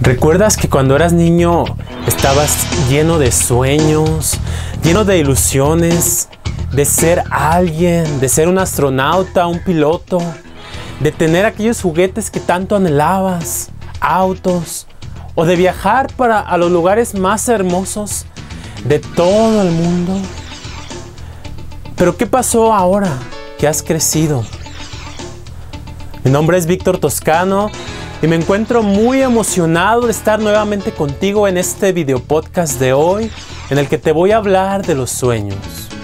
¿Recuerdas que cuando eras niño estabas lleno de sueños, lleno de ilusiones, de ser alguien, de ser un astronauta, un piloto, de tener aquellos juguetes que tanto anhelabas, autos, o de viajar a los lugares más hermosos de todo el mundo? Pero ¿qué pasó ahora que has crecido? Mi nombre es Víctor Toscano y me encuentro muy emocionado de estar nuevamente contigo en este video podcast de hoy, en el que te voy a hablar de los sueños.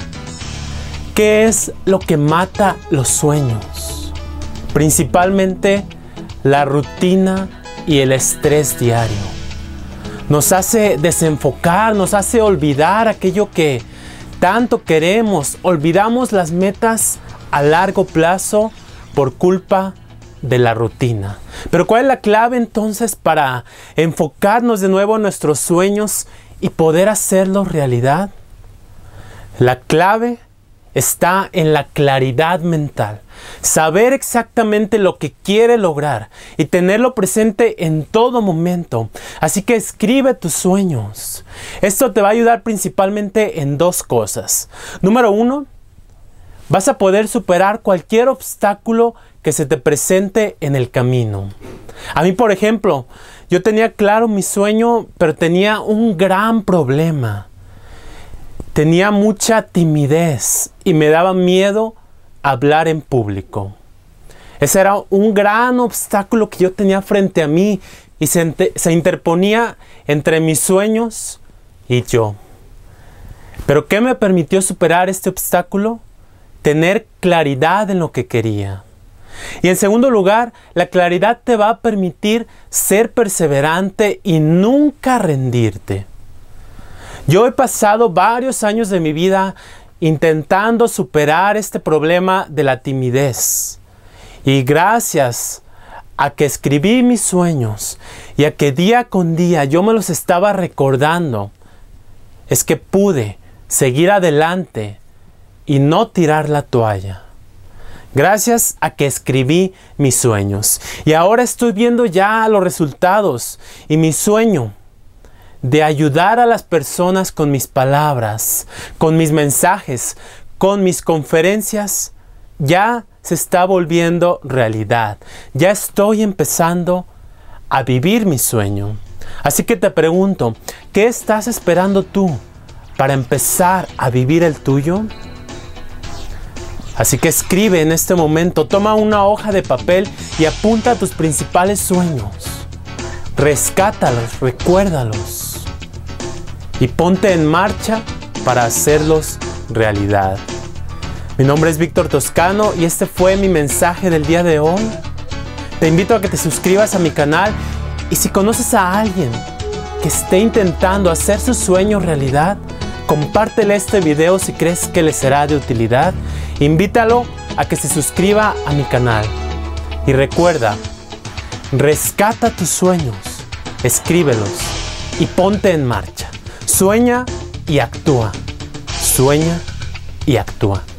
¿Qué es lo que mata los sueños? Principalmente la rutina y el estrés diario. Nos hace desenfocar, nos hace olvidar aquello que tanto queremos. Olvidamos las metas a largo plazo por culpa de la rutina. Pero ¿cuál es la clave entonces para enfocarnos de nuevo en nuestros sueños y poder hacerlos realidad? La clave está en la claridad mental. Saber exactamente lo que quiere lograr y tenerlo presente en todo momento. Así que escribe tus sueños. Esto te va a ayudar principalmente en dos cosas. Número uno, vas a poder superar cualquier obstáculo que se te presente en el camino. A mí, por ejemplo, yo tenía claro mi sueño, pero tenía un gran problema. Tenía mucha timidez y me daba miedo hablar en público. Ese era un gran obstáculo que yo tenía frente a mí y se interponía entre mis sueños y yo. Pero ¿qué me permitió superar este obstáculo? Tener claridad en lo que quería. Y en segundo lugar, la claridad te va a permitir ser perseverante y nunca rendirte. Yo he pasado varios años de mi vida intentando superar este problema de la timidez. Y gracias a que escribí mis sueños y a que día con día yo me los estaba recordando, es que pude seguir adelante y no tirar la toalla. Gracias a que escribí mis sueños. Y ahora estoy viendo ya los resultados. Y mi sueño de ayudar a las personas con mis palabras, con mis mensajes, con mis conferencias, ya se está volviendo realidad. Ya estoy empezando a vivir mi sueño. Así que te pregunto, ¿qué estás esperando tú para empezar a vivir el tuyo? Así que escribe en este momento, toma una hoja de papel y apunta tus principales sueños. Rescátalos, recuérdalos y ponte en marcha para hacerlos realidad. Mi nombre es Víctor Toscano y este fue mi mensaje del día de hoy. Te invito a que te suscribas a mi canal y si conoces a alguien que esté intentando hacer su sueño realidad, compártele este video si crees que le será de utilidad. Invítalo a que se suscriba a mi canal. Y recuerda, rescata tus sueños, escríbelos y ponte en marcha. Sueña y actúa. Sueña y actúa.